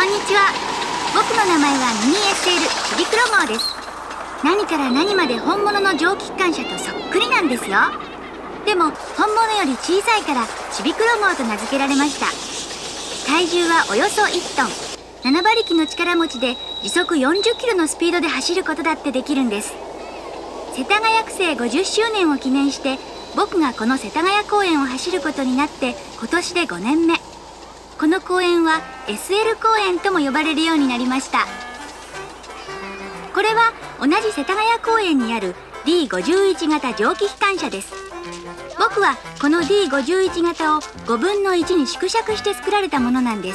こんにちは。僕の名前はミニ SL ちびくろ号です。何から何まで本物の蒸気機関車とそっくりなんですよ。でも本物より小さいからちびくろ号と名付けられました。体重はおよそ1トン、7馬力の力持ちで時速40キロのスピードで走ることだってできるんです。世田谷区政50周年を記念して僕がこの世田谷公園を走ることになって今年で5年目。この公園は SL 公園とも呼ばれるようになりました。これは同じ世田谷公園にある D51 型蒸気機関車です。僕はこの D51 型を5分の1に縮尺して作られたものなんです。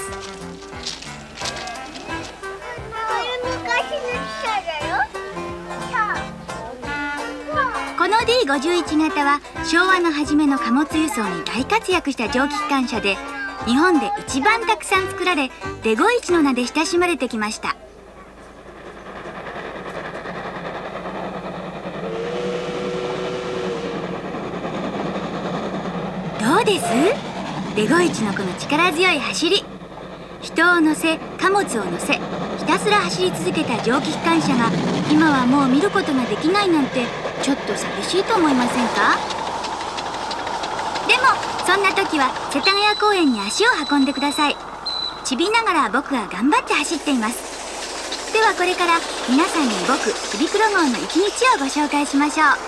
この D51 型は昭和の初めの貨物輸送に大活躍した蒸気機関車で、日本で一番たくさん作られデゴイチの名で親しまれてきました。どうです？デゴイチのこの力強い走り。人を乗せ貨物を乗せひたすら走り続けた蒸気機関車が今はもう見ることができないなんてちょっと寂しいと思いませんか？でもそんな時は世田谷公園に足を運んでください。ちびながら僕は頑張って走っています。ではこれから皆さんに僕ちびくろ号の一日をご紹介しましょう。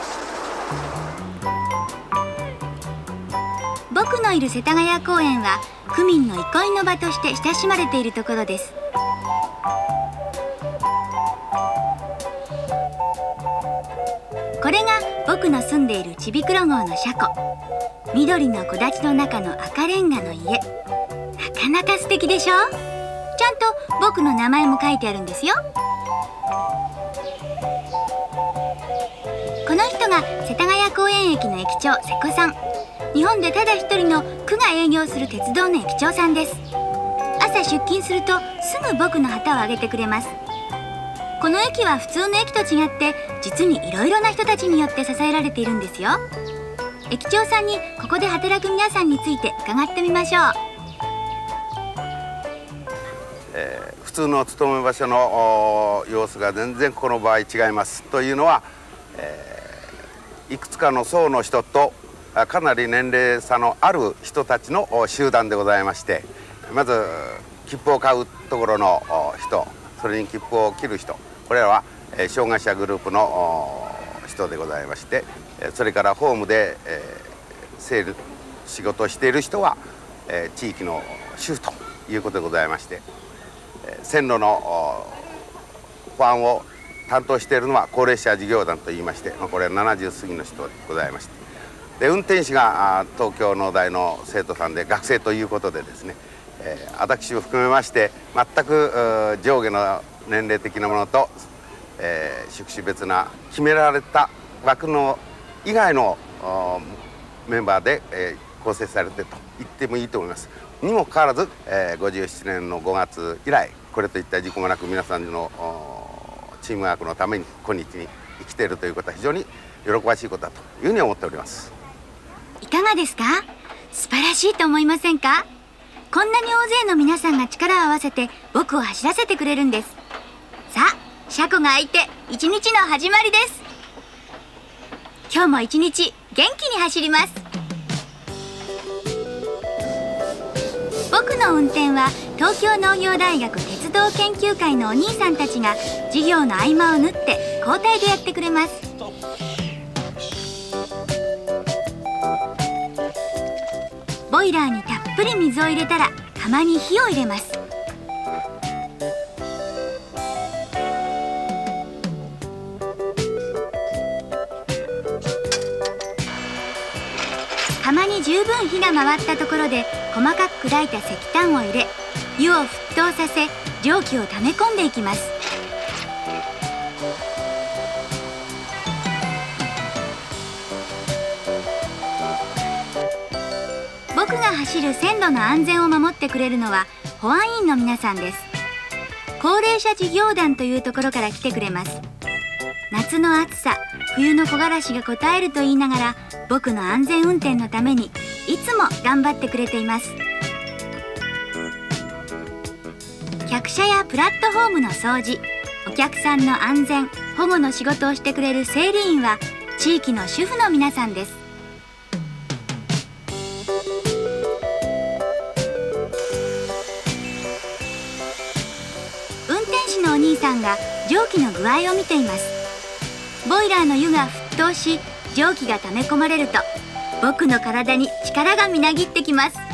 僕のいる世田谷公園は区民の憩いの場として親しまれているところです。これが僕の住んでいるちびくろ号の車庫。緑の木立の中の赤レンガの家、なかなか素敵でしょ。ちゃんと僕の名前も書いてあるんですよ。この人が世田谷公園駅の駅長瀬古さん。日本でただ一人の区が営業する鉄道の駅長さんです。朝出勤するとすぐ僕の旗をあげてくれます。この駅は普通の駅と違って実にいろいろな人たちによって支えられているんですよ。駅長さんにここで働く皆さんについて伺ってみましょう。 普通の勤め場所の様子が全然この場合違います。というのは、いくつかの層の人とかなり年齢差のある人たちの集団でございまして、まず切符を買うところの人、それに切符を切る人、これらは障害者グループの人でございまして、それからホームで仕事をしている人は地域の主婦ということでございまして、線路の保安を担当しているのは高齢者事業団といいまして、これは70過ぎの人でございまして、で運転士が東京農大の生徒さんで学生ということでですね、私を含めまして全く上下の年齢的なものと、職種別な決められた枠の以外のメンバーで、構成されてと言ってもいいと思います。にもかかわらず、57年の5月以来これといった事故もなく皆さんのチームワークのために今日に生きているということは非常に喜ばしいことだというふうに思っております。 いかがですか？素晴らしいと思いませんか？こんなに大勢の皆さんが力を合わせて僕を走らせてくれるんです。さあ車庫が開いて一日の始まりです。今日も一日元気に走ります。僕の運転は東京農業大学鉄道研究会のお兄さんたちが授業の合間を縫って交代でやってくれます。ボイラーにたっぷり水を入れたら釜に火を入れます。釜に十分火が回ったところで細かく砕いた石炭を入れ、湯を沸騰させ蒸気を溜め込んでいきます。僕が走る線路の安全を守ってくれるのは保安員の皆さんです。高齢者事業団というところから来てくれます。夏の暑さ、冬の木枯らしがこたえると言いながら僕の安全運転のためにいつも頑張ってくれています。 客車やプラットフォームの掃除、お客さんの安全保護の仕事をしてくれる整理員は地域の主婦の皆さんです。運転士のお兄さんが蒸気の具合を見ています。ボイラーの湯が沸騰し、蒸気が溜め込まれると僕の体に力がみなぎってきます。さ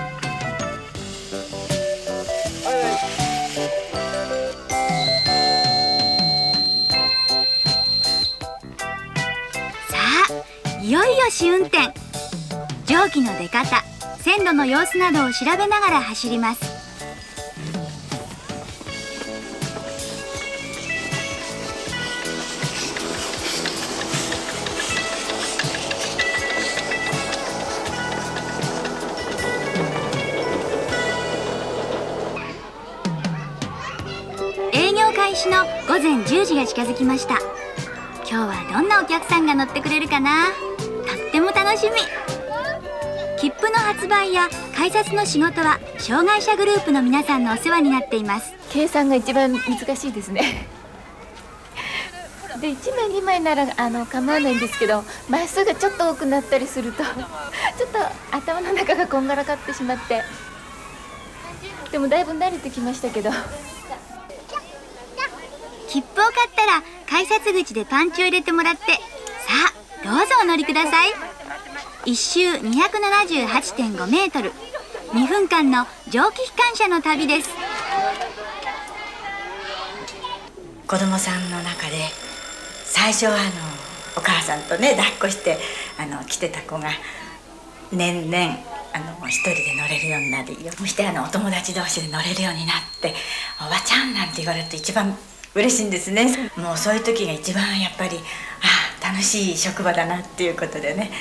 あ、いよいよ試運転。蒸気の出方、線路の様子などを調べながら走ります。開始の午前10時が近づきました。今日はどんなお客さんが乗ってくれるかな。とっても楽しみ。切符の発売や改札の仕事は障害者グループの皆さんのお世話になっています。 計算が一番難しいですねで1枚2枚なら構わないんですけど、枚数がちょっと多くなったりするとちょっと頭の中がこんがらがってしまって、でもだいぶ慣れてきましたけど。 切符を買ったら改札口でパンチを入れてもらって、さあどうぞお乗りください。1周 278.5 メートル、2分間の蒸気機関車の旅です。 子供さんの中で最初はお母さんとね抱っこして来てた子が年々一人で乗れるようになり、そしてお友達同士で乗れるようになって、おばちゃんなんて言われると一番嬉しいんですね。もうそういう時が一番やっぱり楽しい職場だなっていうことでね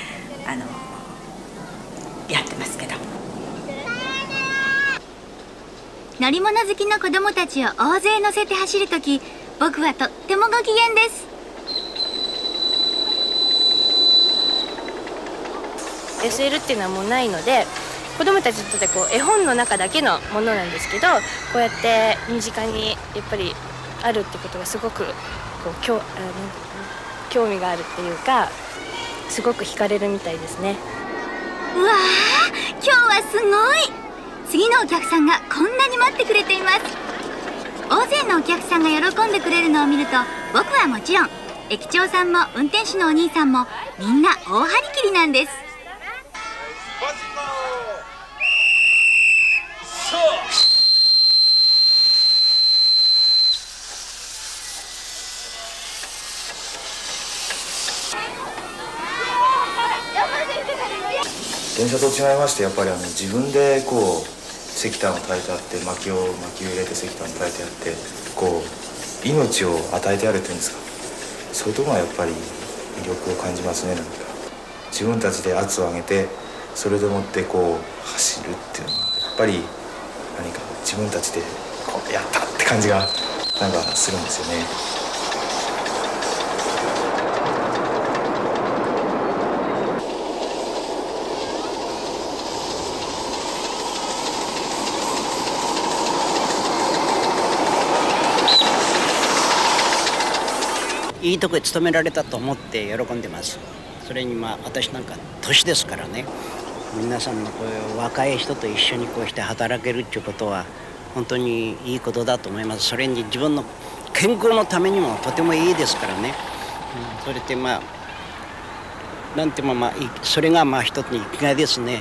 やってますけど。 乗り物好きの子供たちを大勢乗せて走る時、僕はとってもご機嫌です。 SL っていうのはもうないので、子どもたちにとって絵本の中だけのものなんですけど、こうやって身近にやっぱりあるってことがすごく興味があるっていうか、すごく惹かれるみたいですね。 うわー、今日はすごい。次のお客さんがこんなに待ってくれています。大勢のお客さんが喜んでくれるのを見ると、僕はもちろん駅長さんも運転手のお兄さんもみんな大張り切りなんです。 電車と違いまして、やっぱり自分で石炭を焚いてあって、薪を入れて石炭を焚いてあって、命を与えてあるというんですか、そういうところがやっぱり魅力を感じますね。なんか自分たちで圧を上げて、それでもって走るっていうのはやっぱり何か自分たちでやったって感じがなんかするんですよね。 いいとこへ勤められたと思って喜んでます。それに私なんか年ですからね、皆さんのこういう若い人と一緒にこうして働けるっていうことは本当にいいことだと思います。それに自分の健康のためにもとてもいいですからね。それでなんてそれが一つの生きがいですね。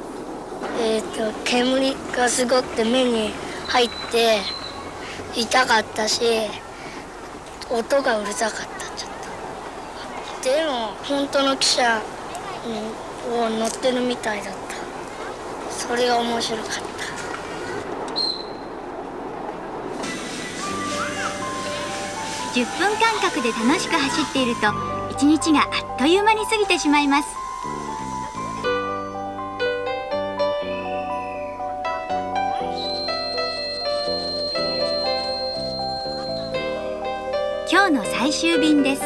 煙がすごくて目に入って痛かったし、音がうるさかった。ちょっとでも本当の汽車を乗ってるみたいだった。それが面白かった。 10分間隔で楽しく走っていると一日があっという間に過ぎてしまいます。今日の最終便です。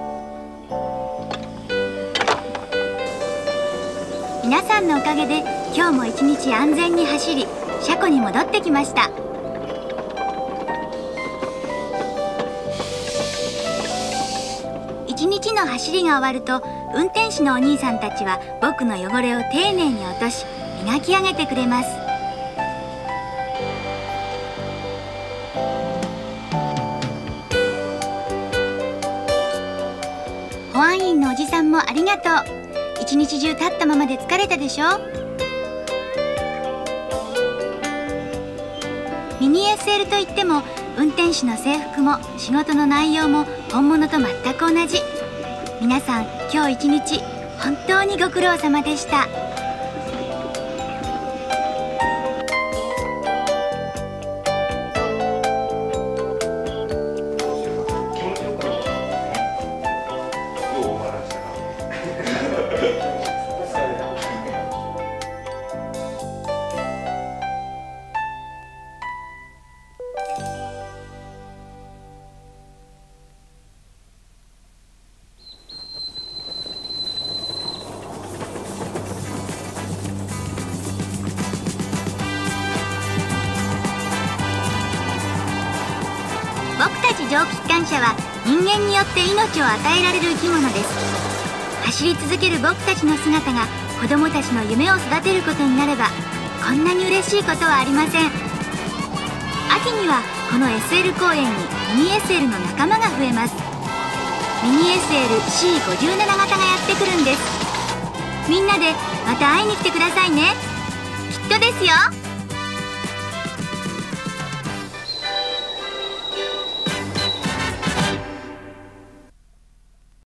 皆さんのおかげで今日も一日安全に走り車庫に戻ってきました。一日の走りが終わると運転手のお兄さんたちは僕の汚れを丁寧に落とし磨き上げてくれます。保安員のおじさんもありがとう。一日中立ったままで疲れたでしょ。ミニ SL といっても運転手の制服も仕事の内容も本物と全く同じ。皆さん今日一日本当にご苦労様でした。僕たち蒸気機関車は人間によって命を与えられる生き物です。走り続ける僕たちの姿が子供たちの夢を育てることになればこんなに嬉しいことはありません。秋にはこの SL 公園にミニ SL の仲間が増えます。ミニ SL C57 型がやってくるんです。みんなでまた会いに来てくださいね。きっとですよ。